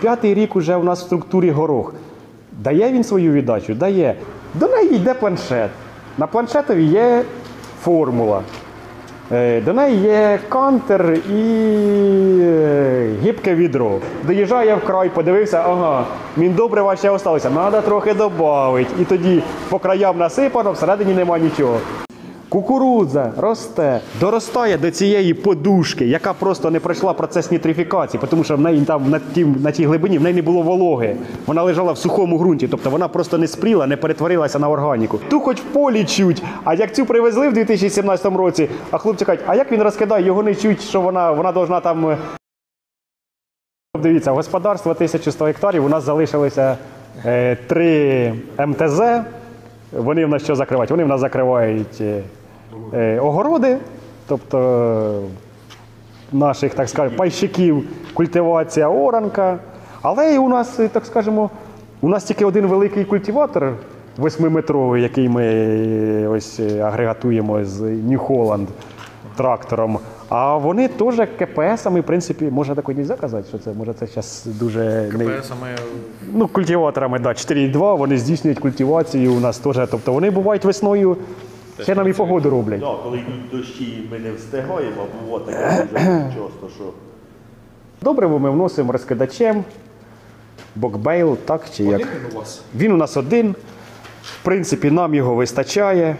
5-й рік уже у нас в структурі горох. Дає він свою віддачу? Дає. До неї йде планшет. На планшетові є формула. До неї є кантер і гібке відро. Доїжджає вкрай, подивився, ага, міндобрива ще залишилося, треба трохи додати. І тоді по краям насипано, всередині нема нічого. Кукурудза росте, доростає до цієї подушки, яка просто не пройшла процес нітрифікації, тому що в неї там на тій глибині в неї не було вологи. Вона лежала в сухому ґрунті, тобто вона просто не спріла, не перетворилася на органіку. Ту хоч в полі чуть, а як цю привезли в 2017 році, а хлопці кажуть, а як він розкидає, його не чуть, що вона должна там... Дивіться, господарство 1100 гектарів, у нас залишилося 3 МТЗ, вони в нас що закривають? Вони в нас закривають огороди, тобто наших, так скажемо, пайщиків, культивація оранка. Але і у нас, так скажемо, у нас тільки один великий культиватор 8-метровий, який ми ось агрегатуємо з New Holland трактором. А вони теж КПСами, в принципі, можна так нельзя казати, що це, може це зараз дуже... КПСами? Ну, культиваторами, да, 4,2, вони здійснюють культивацію у нас теж, тобто вони бувають весною, ще нам і погоду роблять. Так, коли йдуть дощі, ми не встигаємо, бо от таке дуже часто, що... Добриво ми вносимо розкидачем, бокбейл, так чи як? Один він у вас? Він у нас один, в принципі, нам його вистачає.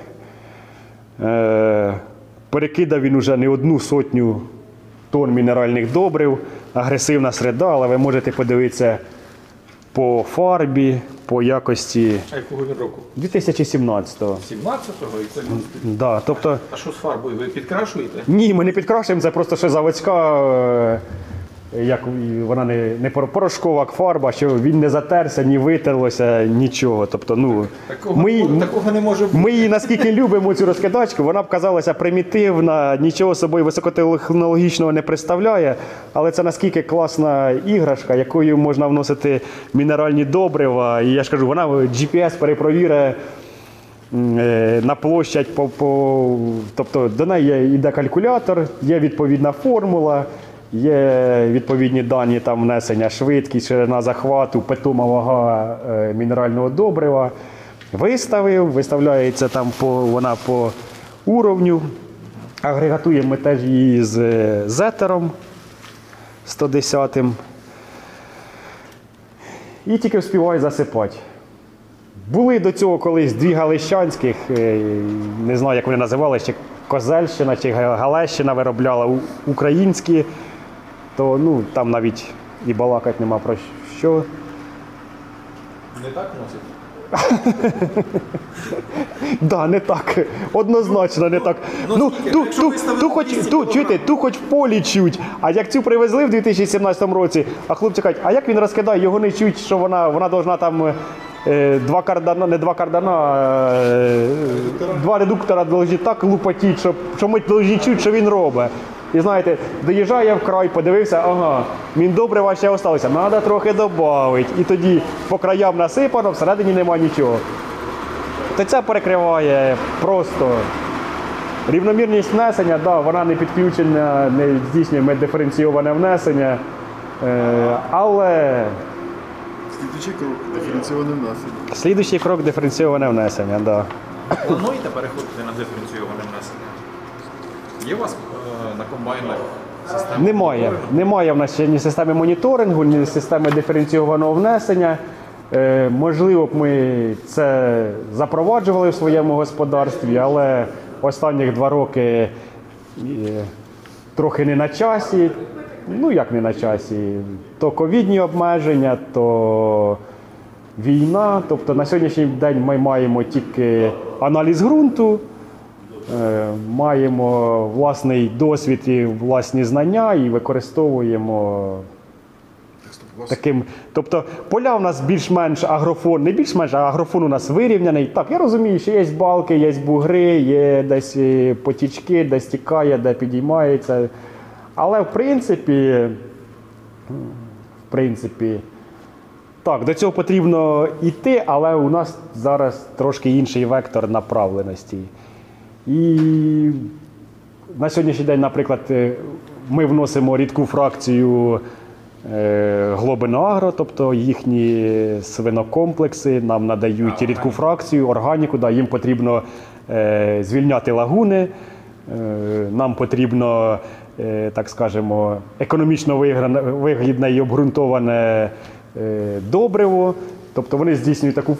Перекидав він уже не 100 тонн мінеральних добрив, агресивна середа, але ви можете подивитися по фарбі, по якості. А якого він року? 2017-го. 17-го? І це... Да, тобто... А що з фарбою? Ви підкрашуєте? Ні, ми не підкрашуємо, це просто ще заводська, як вона не порошкова фарба, що він не затерся, ні витерлося, нічого. Тобто, ну, такого не може бути. ми її наскільки любимо цю розкидачку, вона б казалася примітивна, нічого собою високотехнологічного не представляє, але це наскільки класна іграшка, якою можна вносити мінеральні добрива. І я ж кажу, вона GPS перепровірює на площадь, тобто до неї йде калькулятор, є відповідна формула, є відповідні дані там внесення, швидкість, ширина захвату, питома вага мінерального добрива. Виставляється там вона по уровню. Агрегатуємо ми теж її з зетером 110-м. І тільки вспіваю засипати. Були до цього колись 2 галищанських, не знаю, як вони називалися, чи Козельщина, чи Галещина виробляла українські, то ну, там навіть і балакати нема про що. Не так носить? Да, не так. Однозначно не так. Ну, ту хоч в полі чуть. А як цю привезли в 2017 році, а хлопці кажуть, а як він розкидає, його не чуть, що вона должна там 2 кардана, не 2 кардана, а 2 редуктора должні так лупотіти, що ми должні чути, що він робить. І знаєте, доїжджає вкрай, подивився, ага, міндобрива ще залишилося, треба трохи додати. І тоді по краям насипано, всередині нема нічого. То це перекриває просто рівномірність внесення, да, вона не підключена, не здійснює диференційоване внесення, але... Слідуючий крок – диференційоване внесення. Слідуючий крок – диференційоване внесення, так. Да. Плануєте переходити на диференційоване внесення? Є у вас на комбайнах система? Немає в нас ще ні системи моніторингу, ні системи диференційованого внесення. Можливо б ми це запроваджували в своєму господарстві, але останніх 2 роки трохи не на часі. Ну, як не на часі? То ковідні обмеження, то війна. Тобто на сьогоднішній день ми маємо тільки аналіз ґрунту, маємо власний досвід і власні знання і використовуємо таким. Тобто поля у нас більш-менш агрофон, не більш-менш, а агрофон у нас вирівняний. Так, я розумію, що є балки, є бугри, є десь потічки, де стікає, де підіймається. Але в принципі, так, до цього потрібно йти, але у нас зараз трошки інший вектор направленості. І на сьогоднішній день, наприклад, ми вносимо рідку фракцію Глобино Агро, тобто їхні свинокомплекси нам надають рідку фракцію, органіку, да, їм потрібно звільняти лагуни, нам потрібно, так скажемо, економічно вигідне і обґрунтоване добриво, тобто вони здійснюють таку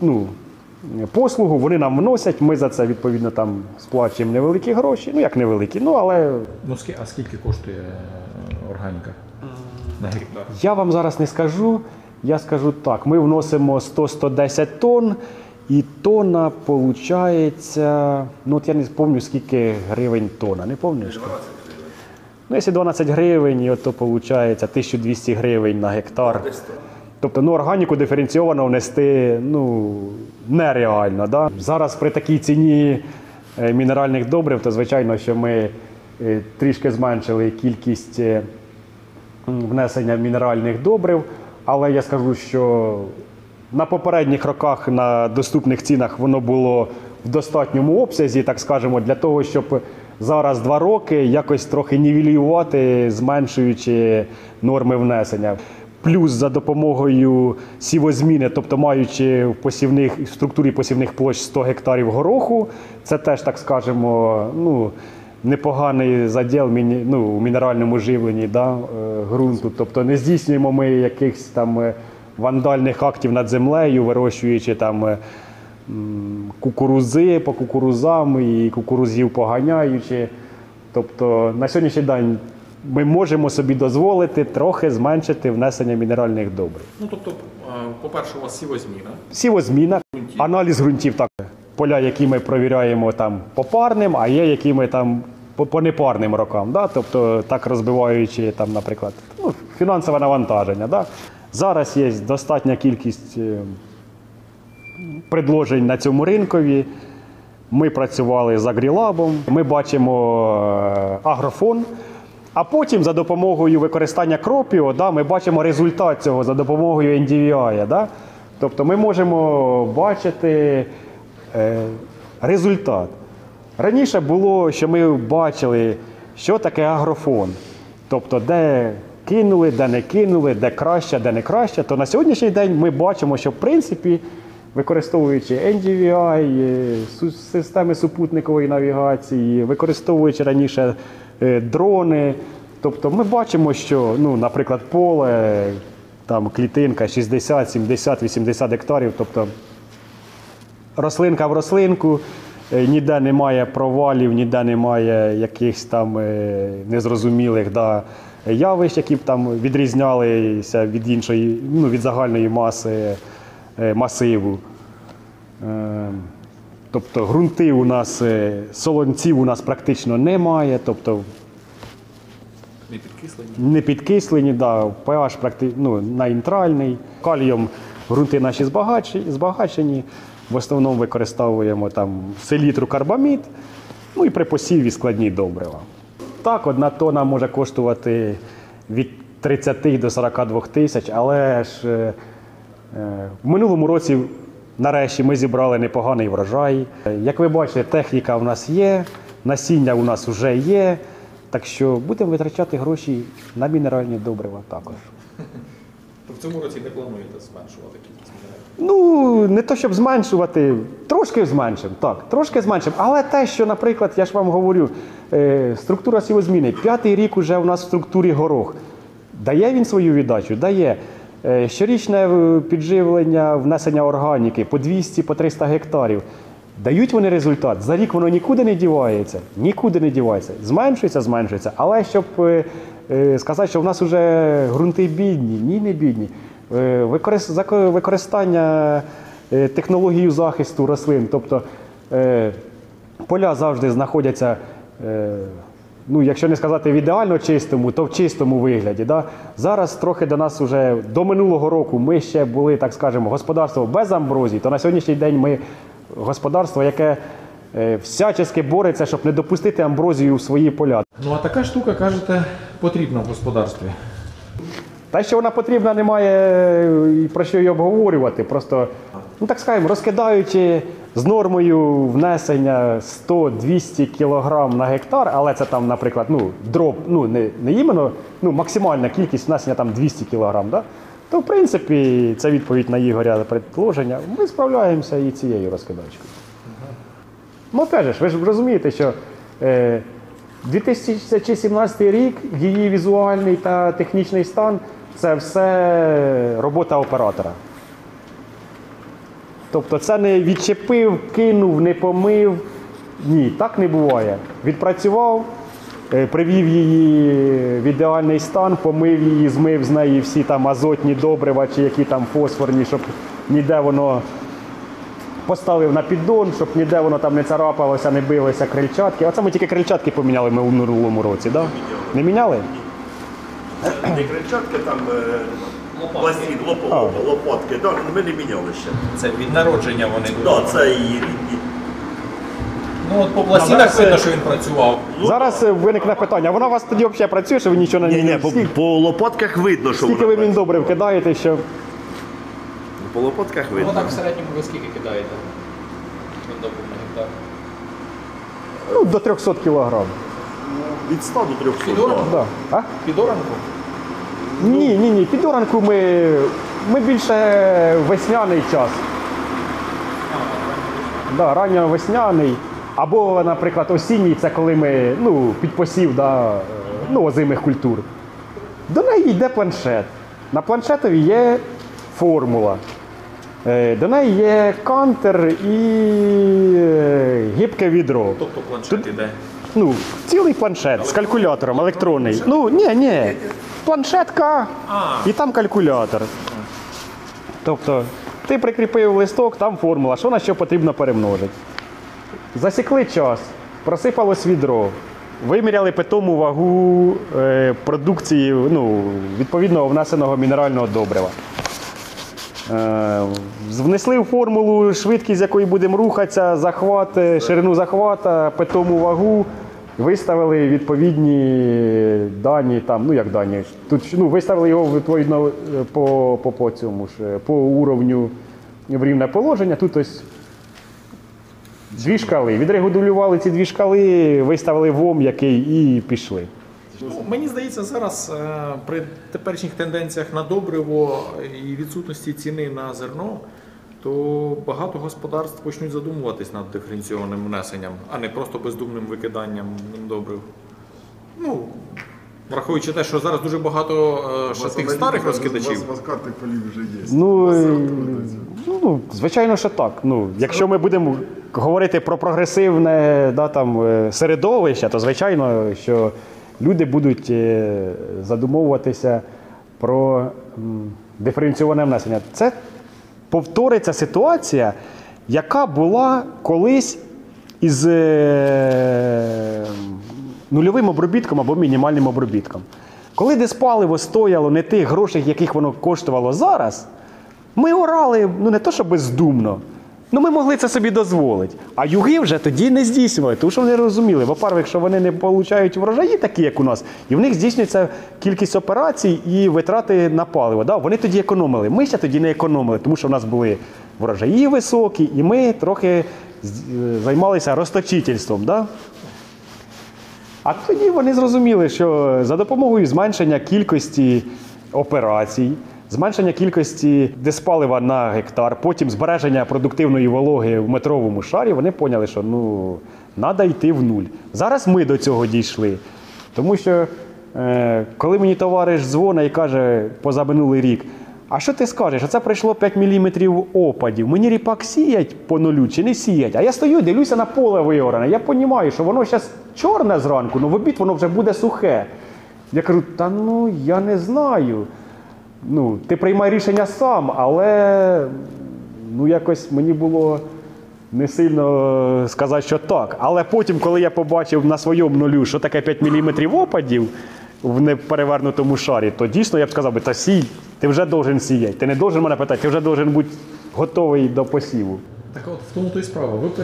послугу, вони нам вносять, ми за це відповідно там сплачуємо невеликі гроші, ну як невеликі, ну але... Ну, а скільки коштує органіка на гектар? Я вам зараз не скажу, я скажу так, ми вносимо 100-110 тонн, і тонна виходить, ну от я не пам'ятаю, скільки гривень тонна, не пам'ятаєш? Ну, якщо 12 гривень, то виходить 1200 гривень на гектар. Тобто, ну, органіку диференційовано внести, ну, нереально, да? Зараз при такій ціні мінеральних добрив, то, звичайно, що ми трішки зменшили кількість внесення мінеральних добрив, але я скажу, що на попередніх роках на доступних цінах воно було в достатньому обсязі, так скажемо, для того, щоб зараз 2 роки якось трохи нівелювати, зменшуючи норми внесення. Плюс за допомогою сівозміни, тобто маючи в структурі посівних площ 100 гектарів гороху, це теж, так скажемо, ну, непоганий заділ у мінеральному живленні, да, ґрунту. Тобто не здійснюємо ми якихось там вандальних актів над землею, вирощуючи там кукурузи по кукурузам і кукурузів поганяючи. Тобто на сьогоднішній день ми можемо собі дозволити трохи зменшити внесення мінеральних добрив. Ну, тобто, по-перше, у вас сівозміна. Сівозміна, аналіз ґрунтів, так. Поля, які ми провіряємо там по парним, а є, які ми там по непарним рокам. Да? Тобто, так розбиваючи, там, наприклад, фінансове навантаження. Да? Зараз є достатня кількість предложень на цьому ринкові. Ми працювали з Агрілабом, ми бачимо агрофон, а потім за допомогою використання Кропіо, да, ми бачимо результат цього за допомогою NDVI. Да? Тобто ми можемо бачити результат. Раніше було, що ми бачили, що таке агрофон. Тобто, де кинули, де не кинули, де краще, де не краще. То на сьогоднішній день ми бачимо, що в принципі, використовуючи NDVI, системи супутникової навігації, використовуючи раніше дрони, тобто ми бачимо, що, ну, наприклад, поле, там клітинка 60, 70, 80 гектарів, тобто рослинка в рослинку, ніде немає провалів, ніде немає якихось там незрозумілих явищ, які б там відрізнялися від іншої, ну, від загальної маси масиву. Тобто ґрунти у нас, солонців у нас практично немає, тобто не підкислені, да, pH нейтральний. Калієм ґрунти наші збагачені, в основному використовуємо там селітру, карбамід, ну і при посіві складні добрива. Так, 1 тонна може коштувати від 30 до 42 тисяч, але ж в минулому році нарешті ми зібрали непоганий врожай. Як ви бачите, техніка в нас є, насіння у нас вже є, так що будемо витрачати гроші на мінеральні добрива також. То в цьому році не плануєте зменшувати кількість мінералів? Ну, не то, щоб зменшувати, трошки зменшимо, так, трошки зменшимо. Але те, що, наприклад, я ж вам говорю, структура сівозміни, 5-й рік уже у нас в структурі горох. Дає він свою віддачу? Дає. Щорічне підживлення, внесення органіки по 200, по 300 гектарів. Дають вони результат. За рік воно нікуди не дівається. Нікуди не дівається. Зменшується. Але щоб сказати, що в нас вже ґрунти бідні, ні, не бідні. Використання технології захисту рослин, тобто поля завжди знаходяться, ну, якщо не сказати в ідеально чистому, то в чистому вигляді. Да? Зараз трохи до нас вже, до минулого року ми ще були, так скажемо, господарство без амброзії, то на сьогоднішній день ми господарство, яке всячески бореться, щоб не допустити амброзію в свої поля. Ну, а така штука, кажете, потрібна в господарстві. Те, що вона потрібна, немає і про що її обговорювати. Просто, ну так скажемо, розкидаючи з нормою внесення 100-200 кг на гектар, але це там, наприклад, дроб, не іменно, максимальна кількість внесення там 200 кг, да? То, в принципі, це відповідь на Ігоря предложення. Ми справляємося і цією розкидачкою. Ну, теж, ви ж розумієте, що 2017 рік, її візуальний та технічний стан – це все робота оператора. Тобто це не відчепив, кинув, не помив. Ні, так не буває. Відпрацював, привів її в ідеальний стан, помив її, змив з неї всі там азотні добрива чи які там фосфорні, щоб ніде воно поставив на піддон, щоб ніде воно там не царапалося, не билося крильчатки. Оце ми тільки крильчатки поміняли ми у минулому році, так? Не міняли? Не кричатки, там пластин, лопатки, да, ми не міняли ще. Це від народження вони. Так, це її рідні. Ну от по пластинах видно, що він працював. Зараз виникне питання, вона у вас тоді взагалі працює, що ви нічого не Ні, по лопатках видно, що Скільки ви міндобрив кидаєте, що... По лопатках Ну видно. так в середньому ви скільки кидаєте? Добре, на гектар. Ну, до 300 кг. Від 100 до 300. Підоранку? Да. А? Підоранку? Ні. Під оранку ми більше весняний час. Да, ранньо весняний. Або, наприклад, осінній, це коли ми під посів озимих культур. До неї йде планшет. На планшетові є формула. До неї є кантер і гібке відро. Тобто планшет іде. Цілий планшет з калькулятором електронний. Ні. Планшетка і там калькулятор. Тобто ти прикріпив листок, там формула, що на що потрібно перемножити. Засікли час, просипалось відро, виміряли питому вагу продукції відповідного внесеного мінерального добрива. Внесли в формулу швидкість, з якої будемо рухатися, захват, ширину захвата, питому вагу, виставили відповідні дані, як дані. Тут виставили його відповідно по уровню в рівне положення. Тут ось дві шкали. Відрегулювали ці дві шкали, виставили ВОМ який і пішли. Мені здається, зараз при теперішніх тенденціях на добриво і відсутності ціни на зерно, то багато господарств почнуть задумуватись над диференційованим внесенням, а не просто бездумним викиданням добрив. Враховуючи те, що зараз дуже багато ще тих старих розкидачів. У вас карти полів вже є. Звичайно, що так. Якщо ми будемо говорити про прогресивне середовище, то звичайно, що люди будуть задумовуватися про диференційоване внесення. Це повториться ситуація, яка була колись із нульовим обробітком або мінімальним обробітком. Коли диспаливо стояло не тих грошей, яких воно коштувало зараз, ми орали не то, що бездумно, ми могли це собі дозволити. А юги вже тоді не здійснювали, тому що вони розуміли, по-перше, що вони не отримують врожаї такі, як у нас, і в них здійснюється кількість операцій і витрати на паливо. Да? Вони тоді економили. Ми ще тоді не економили, тому що в нас були врожаї високі, і ми трохи займалися розточительством. Да? А тоді вони зрозуміли, що за допомогою зменшення кількості операцій, зменшення кількості диспалива на гектар, потім збереження продуктивної вологи в метровому шарі, вони поняли, що треба йти в нуль. Зараз ми до цього дійшли. Тому що, коли мені товариш дзвонить і каже позаминулий рік, а що ти скажеш, оце прийшло 5 мм опадів, мені ріпак сіять по нулю чи не сіять? А я стою, дивлюся на поле виоране, я розумію, що воно зараз чорне зранку, в обід воно вже буде сухе. Я кажу, я не знаю. Ти приймай рішення сам, але якось мені було не сильно сказати, що так. Але потім, коли я побачив на своєму нулю, що таке 5 мм опадів в неперевернутому шарі, то дійсно я б сказав, та сій, ти вже должен сіяти. Ти не должен мене питати, ти вже должен бути готовий до посіву. Так от, в тому то і справа. Ви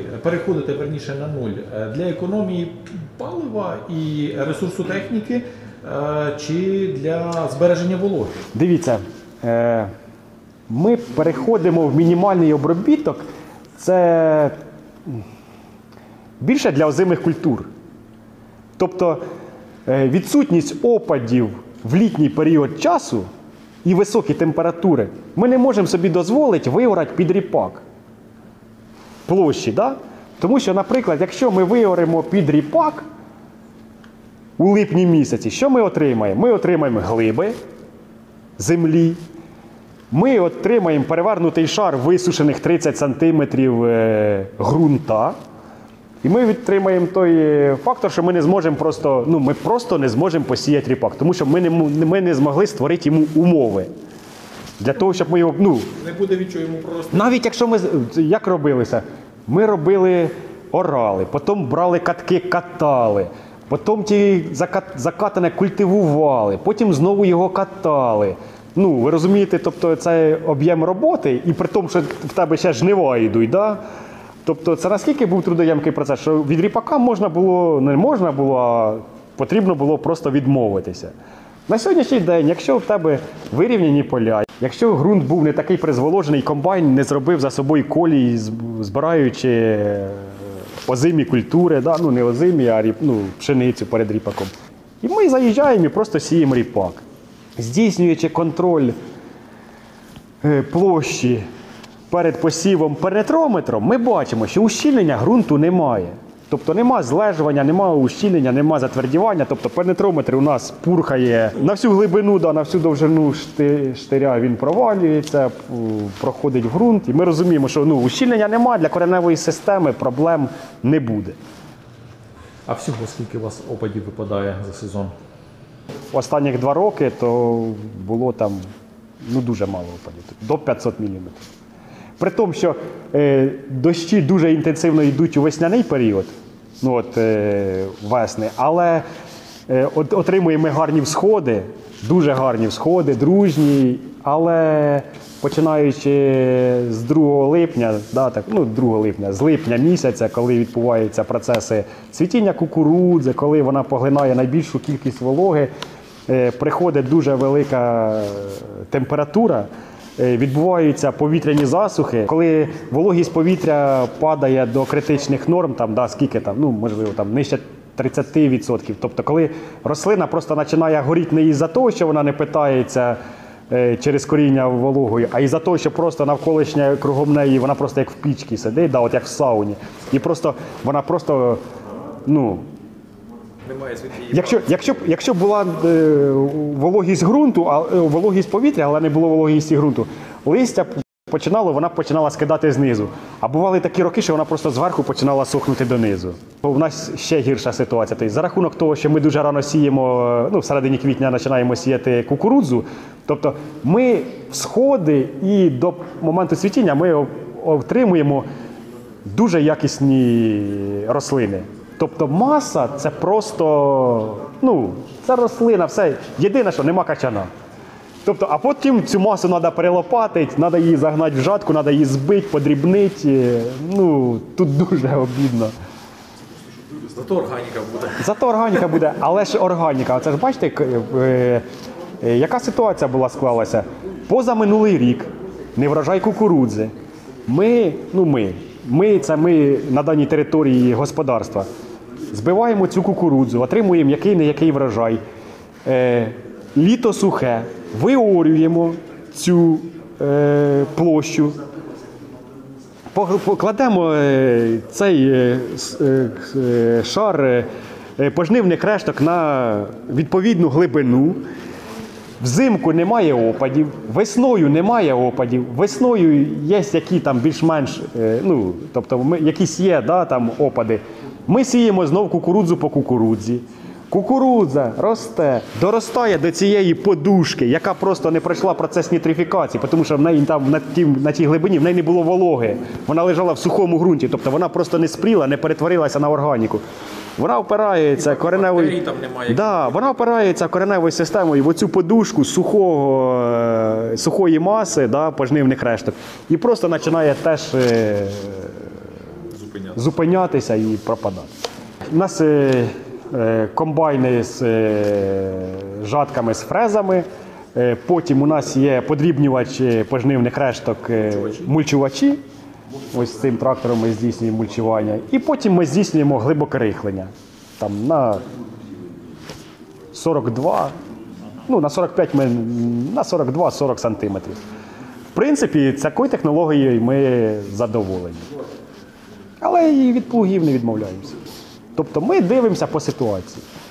переходите верніше на нуль. Для економії палива і ресурсу техніки чи для збереження вологи? Дивіться, ми переходимо в мінімальний обробіток. Це більше для озимих культур. Тобто відсутність опадів в літній період часу і високі температури ми не можемо собі дозволити виорати під ріпак площі. Да? Тому що, наприклад, якщо ми виоримо під ріпак у липні місяці, що ми отримаємо? Ми отримаємо глиби землі, ми отримаємо перевернутий шар висушених 30 см ґрунта, і ми отримаємо той фактор, що ми не зможемо просто, ми просто не зможемо посіяти ріпак, тому що ми не змогли створити йому умови. Для того, щоб ми його, Не буде від чого йому прорости. навіть якщо ми, як робилося? Ми робили орали, потім брали катки, катали, потім ті закатане культивували, потім знову його катали. Ви розумієте, тобто це об'єм роботи, і при тому, що в тебе ще жнива йдуть, да? Тобто це наскільки був трудоємкий процес, що від ріпака не можна було, а потрібно було просто відмовитися. На сьогоднішній день, якщо в тебе вирівняні поля, якщо ґрунт був не такий призволожений, комбайн не зробив за собою колій, збираючи озимі культури, да? Не озимі, а пшеницю перед ріпаком. І ми заїжджаємо і просто сіємо ріпак. Здійснюючи контроль площі перед посівом перетрометром, ми бачимо, що ущільнення ґрунту немає. Тобто нема злежування, немає ущільнення, немає затвердівання. Тобто перетрометр у нас пурхає на всю глибину, на всю довжину штиря він провалюється, проходить в ґрунт. І ми розуміємо, що ущільнення немає, для кореневої системи проблем не буде. А всього скільки у вас опадів випадає за сезон? Останніх 2 роки то було там дуже мало опадів, до 500 мм. При тому, що дощі дуже інтенсивно йдуть у весняний період, весни, але отримуємо дружні всходи, але починаючи з 2 липня, з липня місяця, коли відбуваються процеси цвітіння кукурудзи, коли вона поглинає найбільшу кількість вологи, приходить дуже велика температура, відбуваються повітряні засухи, коли вологість повітря падає до критичних норм, можливо, нижче 30%. Тобто, коли рослина просто починає горіти не із-за того, що вона не питається через коріння вологою, а із-за того, що просто навколишня кругом неї, вона просто як в пічці сидить, як в сауні. І вона просто, Немає звідки її. Якщо була вологість ґрунту, вологість повітря, але не було вологісті ґрунту, листя вона починала скидати знизу. А бували такі роки, що вона просто зверху починала сохнути донизу. У нас ще гірша ситуація. Тобто, за рахунок того, що ми дуже рано сіємо, в середині квітня починаємо сіяти кукурудзу, тобто ми всходи і до моменту цвітіння ми отримуємо дуже якісні рослини. Тобто маса – це просто, це рослина, все. Єдине, що нема качана. Тобто, а потім цю масу треба перелопатити, треба її загнати в жатку, треба її збити, подрібнити. Тут дуже обідно. Зато органіка буде. Але ж органіка. Це ж бачите, яка ситуація була склалася? Позаминулий рік, неврожай кукурудзи. Ми на даній території господарства збиваємо цю кукурудзу, отримуємо який-не-який врожай. Літо сухе, виорюємо цю площу, покладемо цей шар пожнивних решток на відповідну глибину. Взимку немає опадів, весною немає опадів, весною є які там більш-менш, якісь є опади. Ми сіємо знов кукурудзу по кукурудзі. Кукурудза росте, доростає до цієї подушки, яка просто не пройшла процес нітрифікації, тому що в неї там на тій глибині в неї не було вологи. Вона лежала в сухому ґрунті, тобто вона просто не спріла, не перетворилася на органіку. Вона опирається кореневою, вона опирається кореневою системою в оцю подушку сухої маси, пожнивних решток, і просто починає теж зупинятися і пропадати. У нас комбайни з жатками, з фрезами. Потім у нас є подрібнювач пожнивних решток, мульчувачі. Ось з цим трактором ми здійснюємо мульчування. І потім ми здійснюємо глибоке рихлення. Там на 42, ну на 45 ми, на 42-40 сантиметрів. В принципі, такою технологією ми задоволені. Але і від плугів не відмовляємося. Тобто ми дивимося по ситуації.